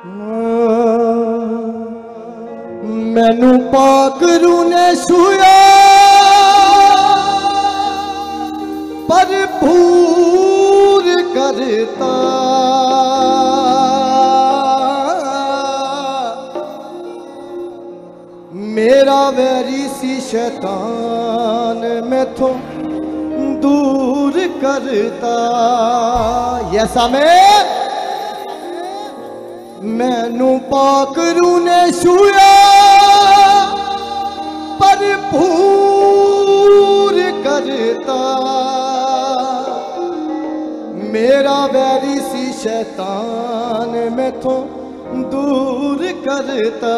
मैनू पाक रू ने छुया भरपूर करता, मेरा वैरी सी शैतान मैथों दूर करता। यसा मैनू पाक रू ने छुया भरपूर करता, मेरा वैरी सी शैतान मैथों दूर करता।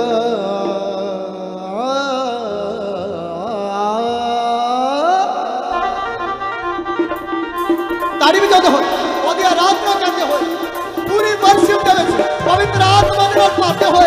ताड़ी भी जाते हो आराधना करते हो पूरी वर्शिप पवित्र आत्मा में पाते हुए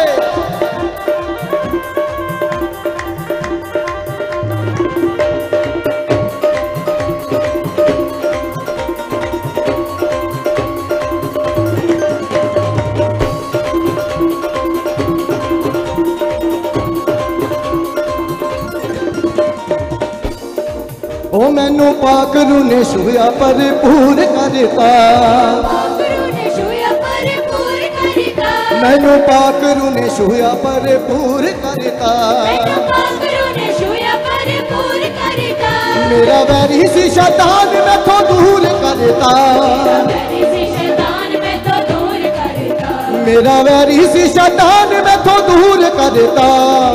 ओ मैनू पाक रू ने छुया भरपूर करता, मैनू पाक रू ने छुया भरपूर करता, मेरा वैरी सी शैतान मैथों दूर करता, मेरा वैरी सी शैतान मैथों दूर करता,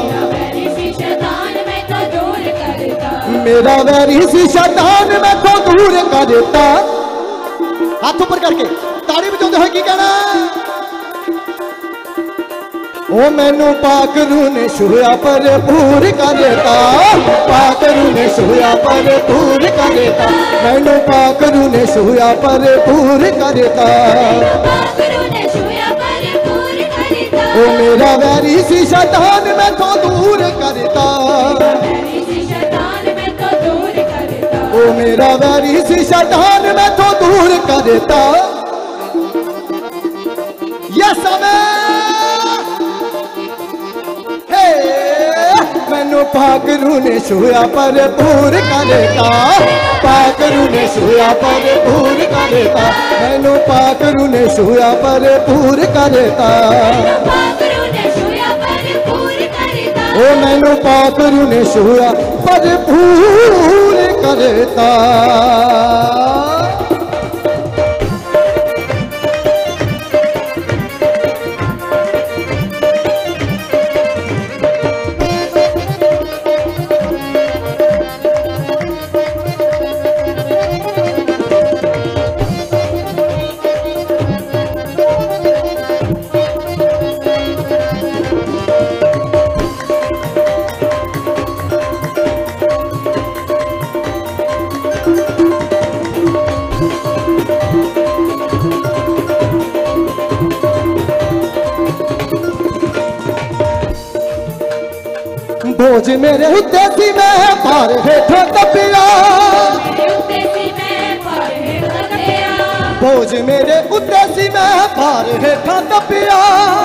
मेरा वैरी सी शैतान मैथों दूर करता। हाथ ऊपर करके ताड़ी बजाते हुए की कहना, ओ मैनू पाक रू ने छुया भरपूर करता, पाक रू ने छुया भरपूर करता, मैनू पाक रू ने छुया भरपूर करता, ओ मेरा वैरी सी शैतान मैथों दूर करता, ओ मेरा वैरी सी शैतान मैथों दूर करता। यस मैनू पाक रू ने छुया भरपूर करता, पाक रू ने छुया भरपूर करता, मैनू पाक रू ने छुया भरपूर करता, ओ मैनू पाक रू ने छुया भरपूर करता। बोझ मेरे उत्ते सी मैं भार हेठों दबिया, बोझ मेरे उत्ते सी मैं भार हेठों दबिया,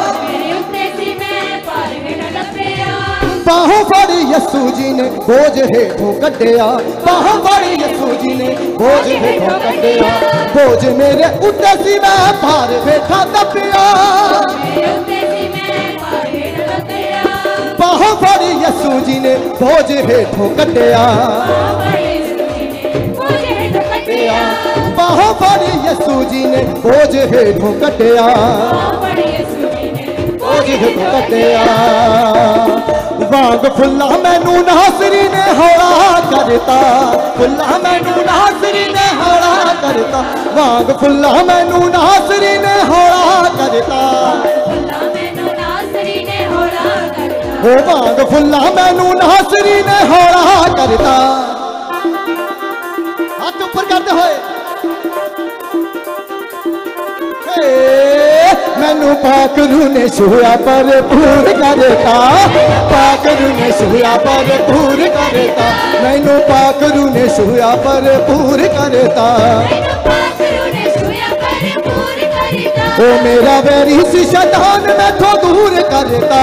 बाहों फड़ी यसू जी ने बोझ हेठों कढ़िया, बाहों फड़ी यसू जी ने बोझ हेठों कढ़िया, बोझ मेरे उत्ते सी मैं भार हेठों दबिया, बाहों फड़ी यसू जी ने बोझ हेठों कढ़िया, बाहों फड़ी यसू जी ने बोझ हेठों कढ़िया, बोझ हेठों कढ़िया। वांग फुल्ला मैनू नासरी ने हौला करता, फुल्ला मैनू नासरी ने हौला करता, वांग फुल्ला मैनू नासरी ने हौला करता, ओ वांग फुल्ला मैनू नासरी ने हौला करता। हाथ ऊपर करते हुए मैनू पाक रू ने छुया भरपूर करता, पाक रू ने छुया भरपूर करता, मैनू पाक रू ने छुया भरपूर करता। ओ मेरा वैरी सी शैतान मैथों दूर करता,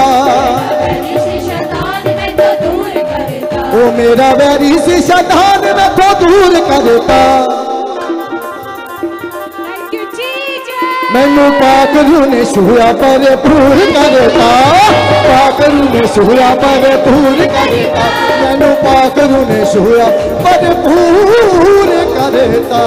ओ मेरा वैरी सी शैतान मैथों दूर करता। मैनू पाक रूह ने छुआ भरपूर करता, पाक रूह ने छुआ भरपूर करता, मैनू पाक रूह ने छुआ भरपूर करता।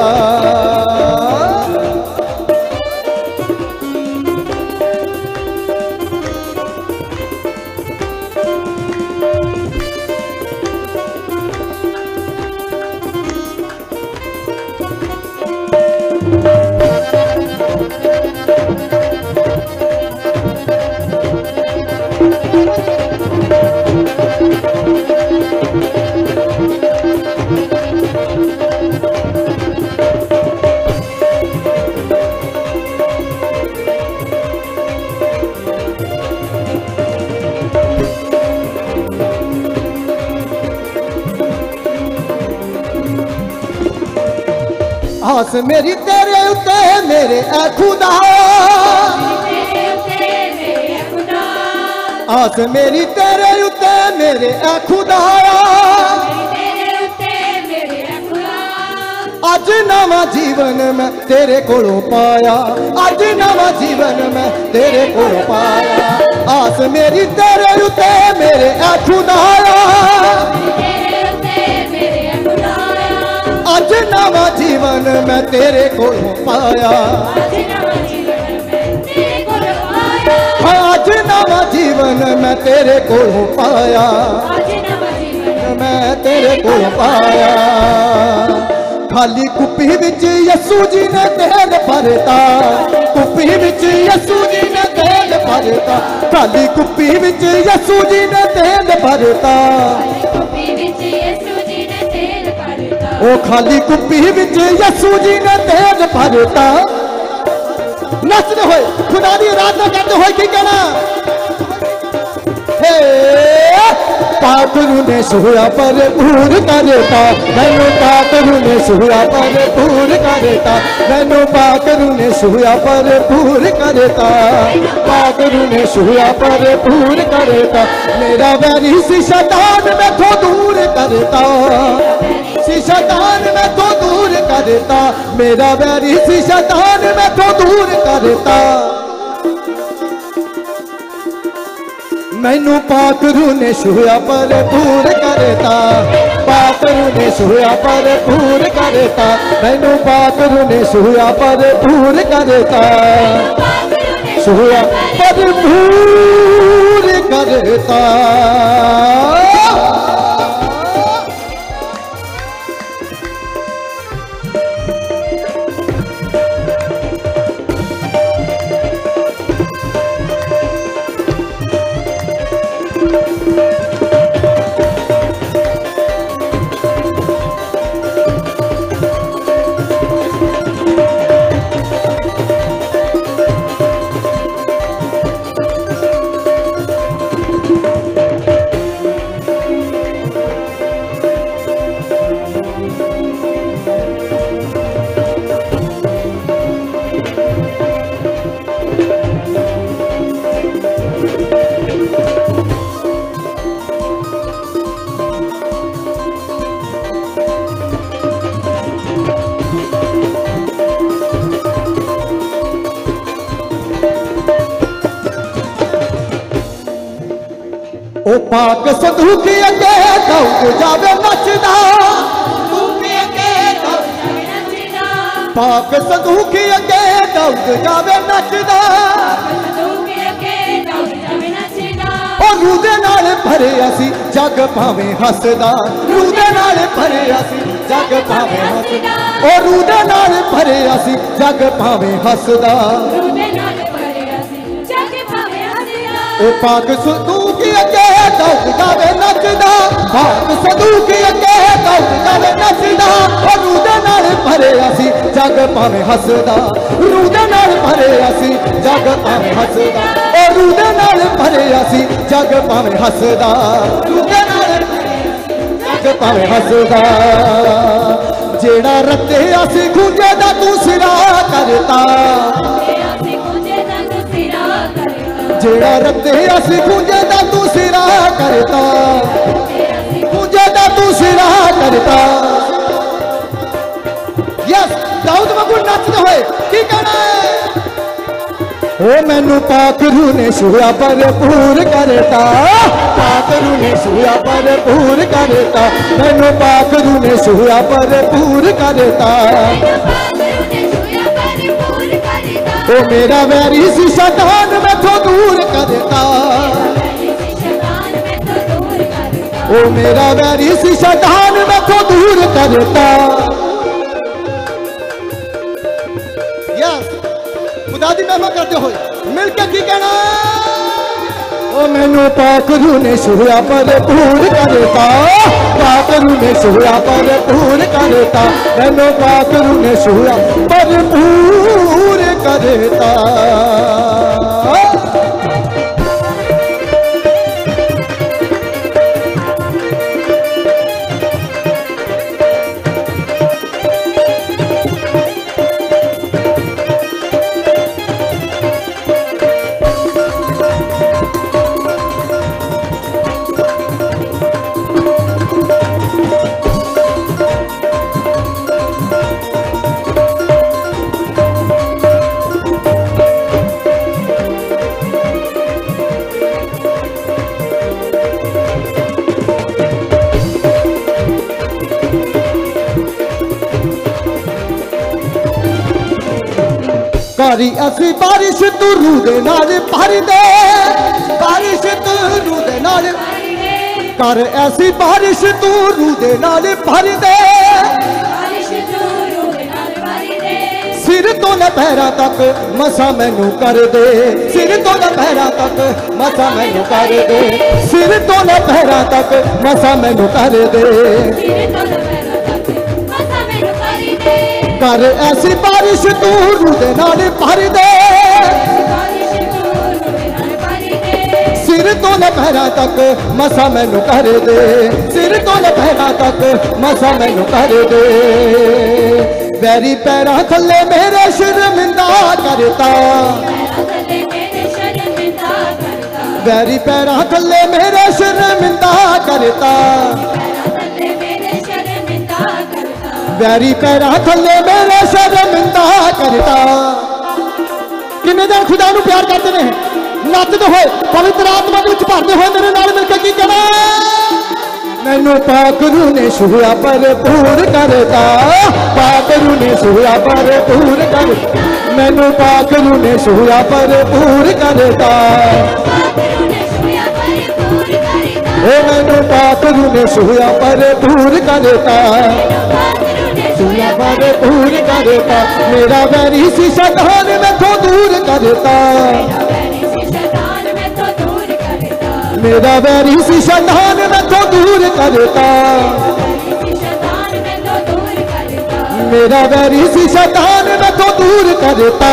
आस मेरी तेरे उत्ते मेरे ऐ खुदा, आस मेरी तेरे उत्ते मेरे ऐ खुदा। अज नवा जीवन मैं तेरे कोलों पाया, अज नवा जीवन मैं तेरे कोलों पाया। आस मेरी तेरे उत्ते मेरे ऐ खुदा, अज नवा जीवन मैं तेरे कोलों पाया, अज नवा जीवन मैं तेरे कोलों पाया, मैं तेरे कोलों पाया। खाली कुप्पी विच यसू जी ने तेल भरता, कुप्पी विच यसू जी ने तेल भरता, खाली कुप्पी विच यसू जी ने तेल भरता, ओ खाली कुप्पी विच यसू जी ने तेल भरता। नचते हुए खुदा दी आराधना करते हुए की कहना, हे पाक रूह ने छुआ भरपूर करता, मैनू पाक रूह ने छुआ भरपूर करता, मैनू पाक रूह ने छुआ भरपूर करता, पाक रूह ने छुआ भरपूर करता। मेरा वैरी सी शैतान मैथों दूर करता, सी शैतान मैथों दूर करता, मेरा वैरी सी शैतान मैथों दूर करता। मैनू पाक रूह ने छुआ भरपूर करता, पाक रूह ने छुआ भरपूर करता, मैनू पाक रूह ने छुआ भरपूर करता, छुआ भरपूर करता। ओ पाक संदूक अगे दौड़ जावे नचदा, पाक संदूक अगे दौड़ जावे नचदा, ओ रूह दे नाल भरिया सी जग भावें हसदा, रूह दे नाल भरिया सी जग भावें हसदा, ओ रूह दे नाल भरिया सी जग भावें हसदा। ओ पाक संदूक अगे दौड़ जावे नचदा, पाक संदूक अगे दौड़ जावे नचदा, ओ रूह दे नाल भरिया सी जग भावें हसदा, रूह दे नाल भरिया सी जग भावें हसदा, ओ रूह दे नाल भरिया सी जग भावें हसदा, रूह दे नाल जग भावें हसदा। जेड़ा रत्ते असी खुंजे दा तू सिरा करता, जेड़ा रते असी गूंजे दा तू सिरा करता, गूंजे दा तू सिरा करता। यस दाऊद वांगू नचदे होए की कहना है? ओ मैनू पाक रूह ने छुआ भरपूर करता, पाक रूह ने छुआ भरपूर करता, मैनू पाक रूह ने छुआ भरपूर करता। ओ मेरा वैरी सी शैतान मैथों दूर करता, ओ मेरा वैरी सी शैतान मैथों दूर करता। यस खुदा दी महिमा करते हुए मिलके की कहना? ओ मैनू पाक रूह ने छुआ भरपूर करता, पाक रूह ने छुआ भरपूर करता, मैनू पाक रूह ने छुआ भरपूर करता। करी असी बारिश तू रूह दे नाल भर दे, बारिश तू रूह दे नाल कर ऐसी बारिश तू रूह दे नाल भर दे, सिर तो न पैरा तक मसा मैनू कर दे, सिर तो न पैरा तक मसा मैनू कर दे, सिर तो न पैरा तक मसा मैनू कर दे। कर ऐसी बारिश तू रूह दे नाल भर दे, सिर तो न पैरा तक मसा मैनू कर दे, सिर तो न पैरा तक मसा मैनू कर दे। वैरी पैरा थले मेरे शर्मिंदा करता, वैरी पैरा थले मेरे शर्मिंदा करता, वैरी पैरा थले मेरे शर्मिंदा करता। किन्ने जन खुदा नू प्यार करते हैं? नचते हुए पवित्र आत्मा विच भरते हुए मेरे नाल मिलकर की कहना? मैनू पाक रूह ने छुआ भरपूर करता, पाक रूह ने छुआ भरपूर कर, मैनू पाक रूह ने छुआ भरपूर करता। ओ मैनू पाक रूह ने छुआ भरपूर करता, छुआ भरपूर करता, मेरा वैरी सी शैतान मैथों दूर करता, मेरा वैरी सी शैतान मैथों दूर करता, मेरा वैरी सी शैतान मैथों दूर करता।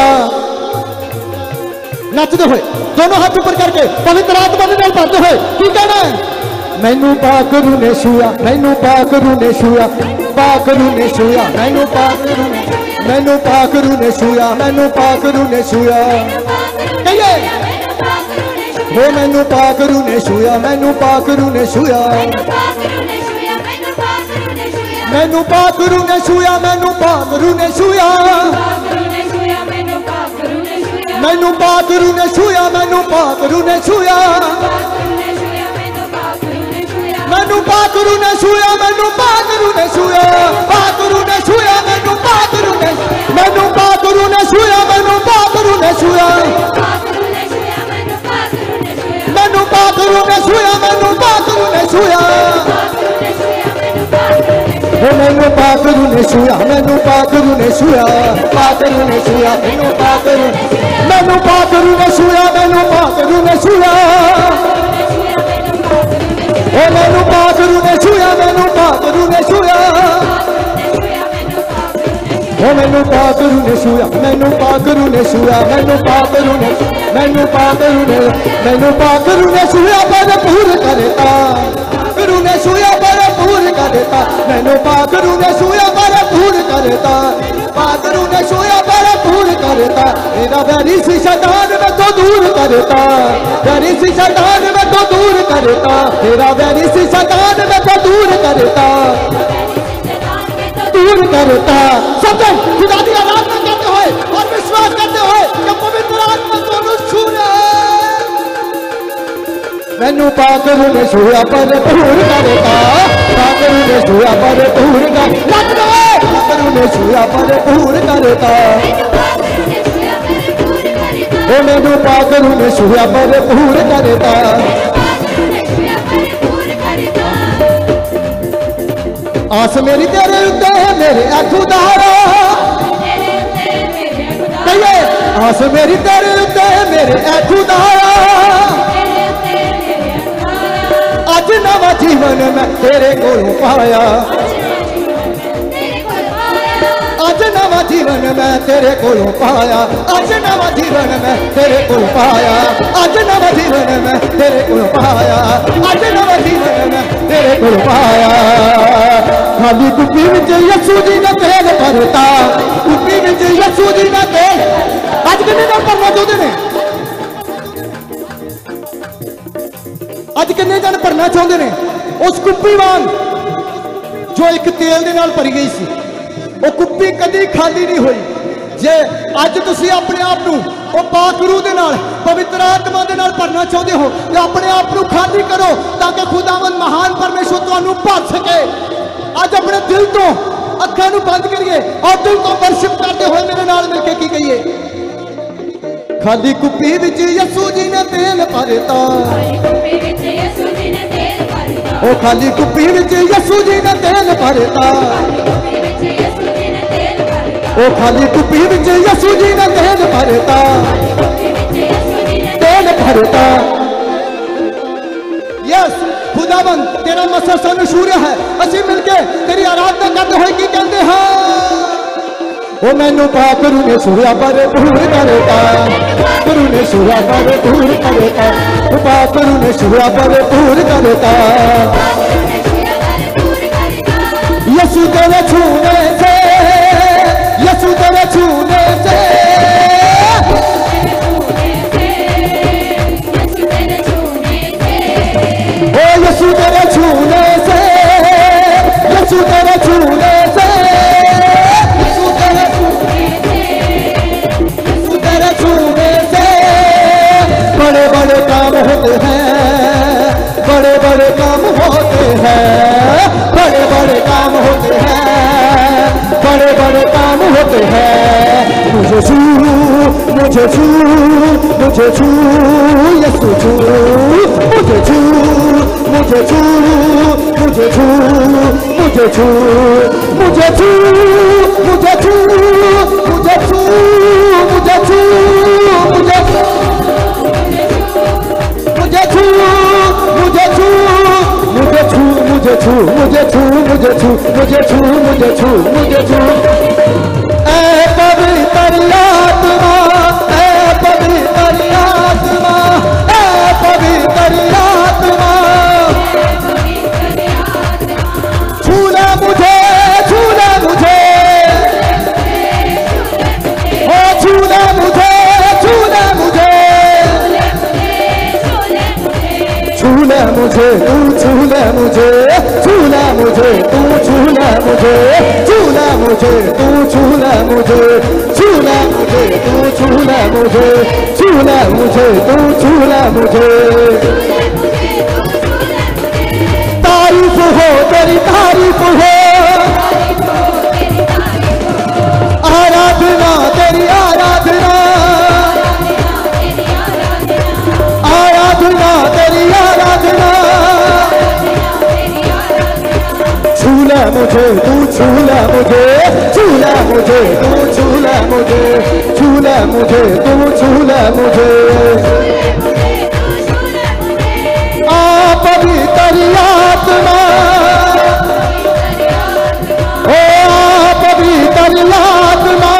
नचते हुए दोनों हाथ ऊपर करके पवित्र आत्मा दे नाल भरते हुए की कहना है? मैनू पाक रूह ने छुआ, मैनू पाक रूह ने छुआ, पाक रूह ने छुआ, मैनू पाक रूह ने, मैनू पाक रूह ने छुआ, मैनू पाक रूह ने छुआ। कहिए वो मैनू पाक रूह ने छुआ, मैनू पाक रूह ने छुआ, मैनू पाक रूह ने छुआ, मैनू पाक रूह ने छुआ, मैनू पाक रूह ने छुआ, मैनू पाक रूह ने छुआ, मैनू पाक रूह ने छुआ, मैनू पाक रूह ने छुआ, पाक रूह ने छुआ, मैनू पाक रूह ने, मैनू पाक रूह ने छुआ, मैनू पाक रूह ने छुआ, मैनू पाक रूह ने छुआ, मैनू पाक रूह ने छुआ। मैनू पाक रूह ने छुआ, मैनू पाक रूह ने छुआ, पाक रूह ने छुआ, मैनू पाक रूह, मैनू पाक रूह ने छुआ, मैनू पाक रूह ने छुआ, मैनू पाक रूह ने छुआ, मैनू पाक रूह ने छुआ, मैनू पाक रूह ने छुआ, मैनू पाक रूह ने छुआ, मैनू पाक रूह ने, मैनू पाक रूह ने, मैनू पाक रूह ने छुआ भरपूर करता, रूह ने छुआ भरपूर करता, मैनू पाक रूह ने छुआ भरपूर करता, पाक रूह ने छुआ भरपूर करता, मेरा वैरी सी शैतान मैथों तो दूर करता, वैरी सी शैतान मैं तो दूर करता, तेरा वैरी सी शैतान मैं तो दूर करता, दूर करता। सब खुदा की आराधना करते हुए और विश्वास करते हुए कि पवित्र आत्मा को छू मैनू पागल ने छुआ पर दूर करता, पागल ने छुआ पर दूर कर, पागल ने छुआ पर दूर करता, ओ मैनू पागल ने छुआ पर दूर करता। आस मेरी तेरे उत्ते मेरे खुदारा, कहिए आस मेरी तेरे उत्ते मेरे खुदारा, अज नवा जीवन मैं तेरे कोलों पाया, अज नवा जीवन मैं तेरे कोलों पाया, अज नवा जीवन मैं तेरे कोल पाया, अज नवा जीवन मैं तेरे कोल पाया, अज नवा जीवन मैं तेरे कोल पाया। खाली कुप्पी विच यसू जी ने तेल भरता, कुप्पी विच यसू जी ने तेल, अज किन्ने जन भरना चाहते ने, अज किन्ने जन भरना चाहते ने उस कुप्पी वांग जो एक तेल दे नाल भरी गई सी, वो कुप्पी कदी खाली नहीं हुई। जे अज तुसी अपने आप को पाक रूह दे नाल पवित्र आत्मा दे नाल भरना चाहते हो तो अपने आप को खाली करो ताकि खुदावंद महान परमेश्वर तुहानू भर सके। अज अपने दिल तो अखां नू बंद करिए और दिल तो वर्शिप करते हुए मेरे नाल मिलके की कहिए, खाली कुप्पी विच यसू जी ने तेल भरता, ओ खाली कुप्पी विच यसू जी ने तेल भरता, ओ खाली कुप्पी विच यसू जी ने तेल भरता, तेल भरता। यस खुदावंद तेरा मसला सानू शूर्य है, असीं मिलके तेरी आराधना करते हुए की कहते हैं, ओ मैनू पाकरू ने छुआ पर दूर करता, गुरु ने छुआ पर दूर करता, पाकरू ने छुआ पर दूर करता। यसू तेरे छूने से, यसू तेरे छूने से, ओ यसू तेरे छूने से, यसू तेरे छूने से, बड़े बड़े काम होते हैं, बड़े बड़े काम होते हैं, बड़े बड़े काम होते हैं, बड़े बड़े काम होते हैं। मुझे छू, मुझे छू, मुझे छू, यसू छू, मुझे छू, मुझे छू, मुझे छू, मुझे छू, मुझे छू, मुझे छू, मुझे छू, मुझे छू, मुझे छू, मुझे छू, मुझे छू, मुझे छू, मुझे छू, मुझे छू, मुझे छू, मुझे छू, मुझे छू, मुझे छू। ऐ पवित्र आत्मा, ऐ पवित्र आत्मा, ऐ पवित्र आत्मा, छूना मुझे, छूना मुझे, ओ छूना मुझे, छूना मुझे, छूना मुझे, तू छूना मुझे, छूना मुझे, तू छूना मुझे, छूना मुझे, तू छूना मुझे, छूना मुझे, तू छूना मुझे, छूना मुझे, तू छूना मुझे। तारीफ हो तेरी, तारीफ हो, आराधना तेरी, आराधना, आराधना तेरी, आराधना। छूला मुझे, तू छूला मुझे, छूला मुझे, तू छूला मुझे, छूला मुझे, तू छूला मुझे। आ पवित्र आत्मा, ओ पवित्र आत्मा,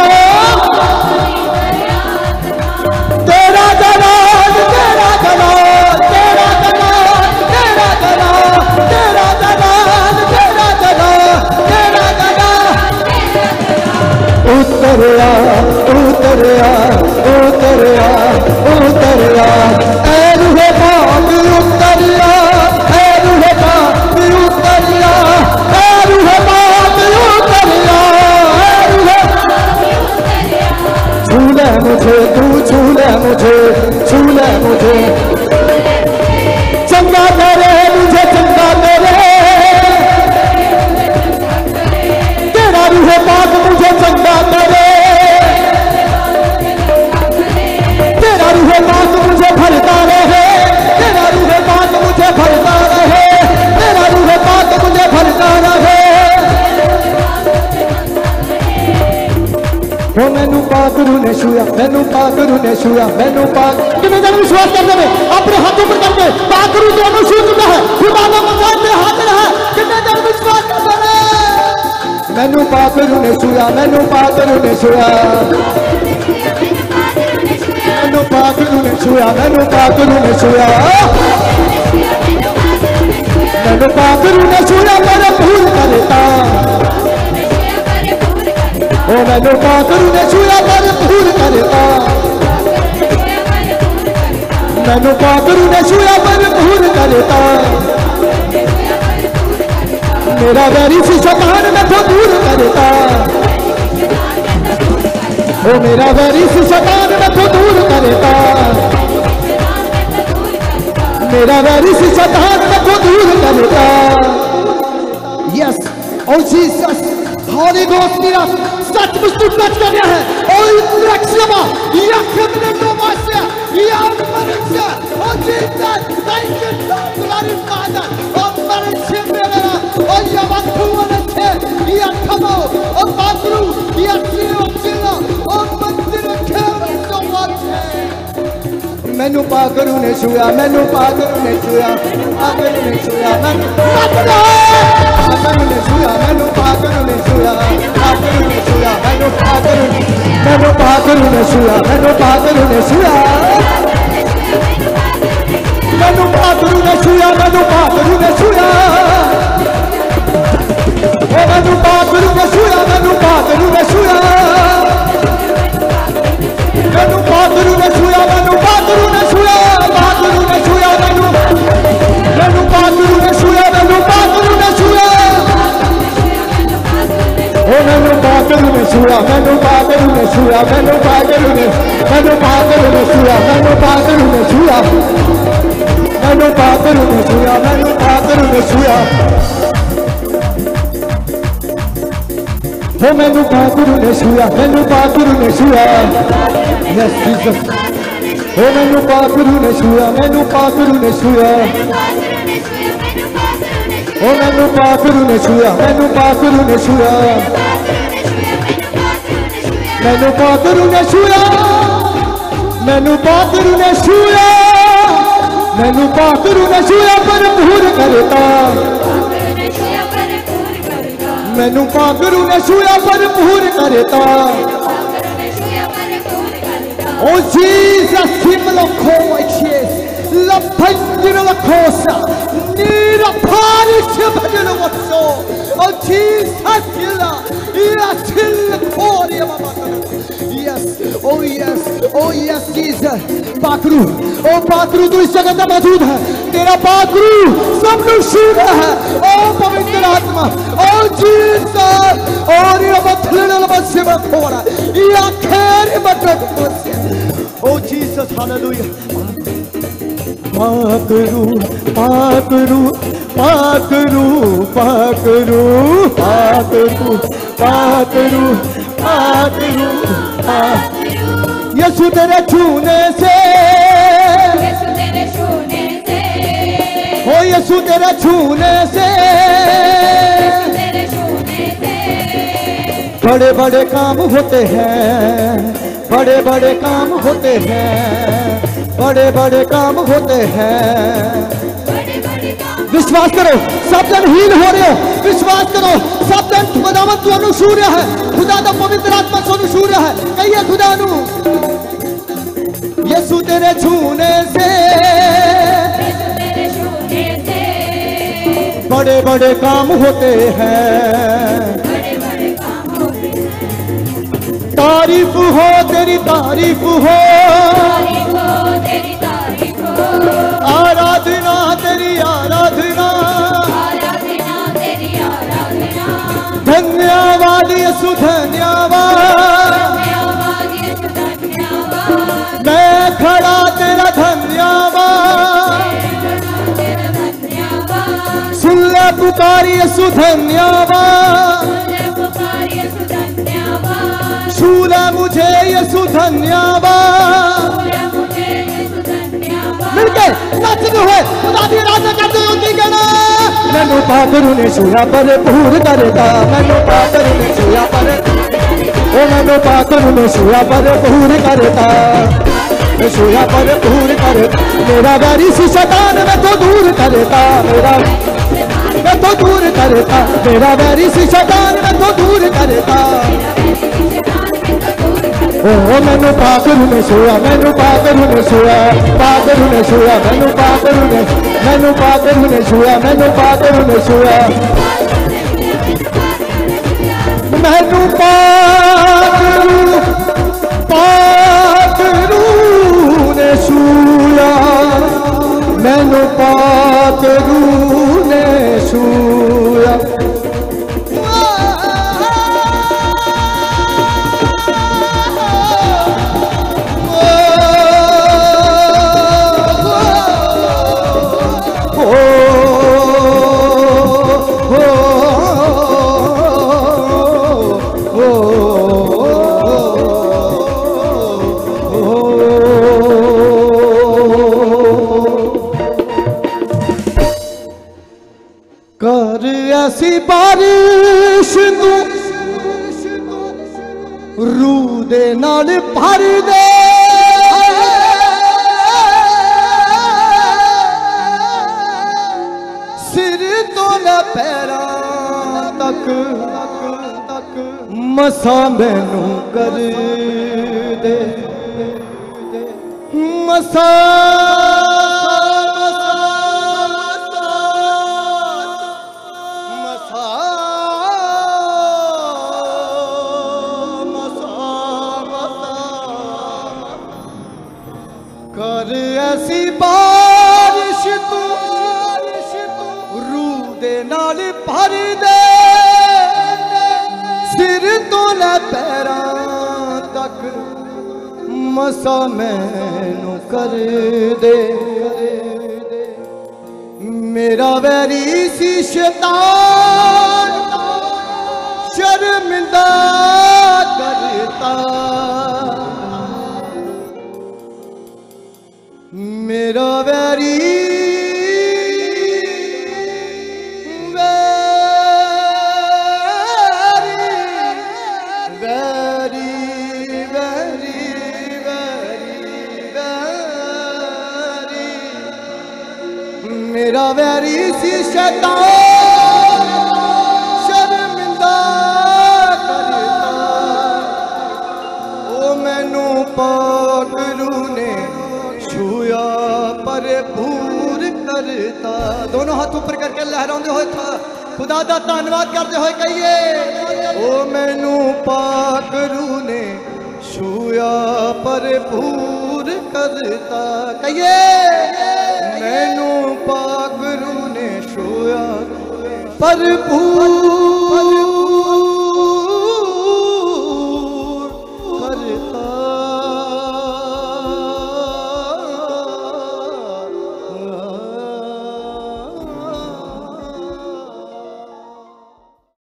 तेरा जलाल, तेरा जलाल, तेरा जलाल, तेरा जलाल, तेरा जलाल, तेरा जलाल, तेरा जलाल। उतर आ, उतर आ, उतर आ, पाकरू ने छुआ मैनू पाक कितने जन विश्वास करते हैं अपने हाथों पर करके पाकरू दोनों छू चुका है खुदा का मकान में हाजिर है कितने जन विश्वास करते हैं मैनू पाकरू ने छुआ मैनू पाकरू ने छुआ मैनू पाकरू ने छुआ मैनू पाकरू ने छुआ मैनू पाकरू ने छुआ मेरे भूल करता ओ मैनू पाकरू ने छुआ मेरे भूल करता मैनू पाकरू ने छुआ मेरे भूल करता मेरा वैरी सी शैतान में तो दूर करता ओ मेरा वैरी सी शैतान में तो दूर करता मेरा वैरी सी शैतान में तो दूर करता yes O Jesus holy ghost मेरा सचमुच तू टच कर रहा है और रक्षमा या खतरे को वास्या या मनुष्य O Jesus thank you so glory father ओ मनुष्य मेरा ओ या वंतुवन छे या खमो ओ पाकरू या चिलो चिलो ओ मंदिर खेल तो वाचे मैनू पाकरू ने छुआ मैनू पाकरू ने छुआ पाकरू ने छुआ मैनू पाकरू ने छुआ मैनू पाकरू ने छुआ पाकरू ने छुआ मैनू पाकरू ने छुआ मैनू पाकरू ने छुआ मैनू पाकरू ने छुआ मैनू पाकरू ने छुआ ओ मैनू पाकरू ने छुआ मैनू पाकरू ने छुआ मैनू पाकरू ने छुआ मैनू पाकरू ने छुआ पाकरू ने छुआ मैनू पाकरू ने छुआ मैनू पाकरू ने छुआ ओ मैनू पाकरू ने छुआ मैनू पाकरू ने छुआ मैनू पाकरू ने छुआ मैनू पाकरू ने छुआ मैनू पाकरू ने छुआ मैनू पाकरू ने छुआ ओ मैनू पाकरू ने छुआ मैनू पाकरू ने छुआ यस जीसस ओ मैनू पाकरू ने छुआ मैनू पाकरू ने छुआ ओ मैनू पाकरू ने छुआ मैनू पाकरू ने छुआ मैनू पाकरू ने छुआ मैनू पाकरू ने छुआ मैनू पाकरू ने छुआ पर भूर करता मैनू पाकरू ने छुआ पर भूर करता ओ जीसस सिमलो खोइछेस लफंजनो लखोसा नीरा पारिश भजनो वसो ओ जीसस किला या चिल कोरिया बाबा यस ओ यस जीसस पाकरू ओ पाकरू तू इस जगह में मौजूद है तेरा पाकरू सब लोग छू रहा है ओ पवित्र आत्मा ओ जीसस और ये बथलेल बसे में खोरा या खैर बटक बसे ओ जीसस हालेलुया पाकरू पाकरू पाकरू पाकरू पाकरू पाकरू पाकरू यीशु तेरे छूने से ओ यीशु तेरे छूने से बड़े बड़े काम होते हैं बड़े बड़े काम होते हैं बड़े बड़े काम होते हैं विश्वास करो सब जन हील हो रहे हो विश्वास करो सब जन खुदावंत तुहानू छू रहा है खुदा दा पवित्र आत्मा तुहानू छू रहा है कहिए खुदा नू यीशु तेरे छूने से बड़े बड़े काम होते हैं तारीफ हो तेरी तारीफ हो आराधना तेरी आराधना धन्यवाद यीशु धन्यवाद मैं खड़ा तेरा धन्यवाद सुन ले पुकारी यीशु धन्यवाद छू ले मुझे यीशु धन्यवाद मिलके नाचते हुए खुदा दी आराधना करते हो की कहना मैनू पाकरू ने छुआ पर भूर करता मैनू पाकरू ने छुआ पर ओ ओ मैनू पागल ने छुआ भरपूर करता, छुआ भरपूर करता। मेरा वैरी सी शैतान मैं तो दूर करता, मेरा मैं तो दूर करता। मेरा वैरी सी शैतान मैं तो दूर करता। ओ मैनू पागल ने छुआ, मैनू पागल ने छुआ, पागल ने छुआ, मैनू पागल ने, मैनू पागल ने छुआ, मैनू पागल ने छुआ, मैनू पागल पागलू ने छुआ, मैनू पागलू ने छुआ। कर ऐसी बारिश तू रूह दे नाल भर दे, सिर तो ले पैरां तक मसा मैनू कर दे, मसा कर ऐसी बारिश तू रूह दे नाल भर दे, सिर तो ले पैरां तक मसा मैनू कर दे। मेरा वैरी सी शैतान शर्मिंदा करता, मेरा वैरी वैरी वैरी वैरी वैरी वैरी, मेरा वैरी सी शैतान शर्मिंदा करता। ओ मैनू पागलू ने छुआ भरपूर करता। दोनों हाथ ऊपर करके लहराते हुए खुदा दा धन्नवाद करते हुए कहिए, ओ मैनू पागलू ने छुआ भरपूर करता। कहिए मैनू पागलू ने छुआ भरपूर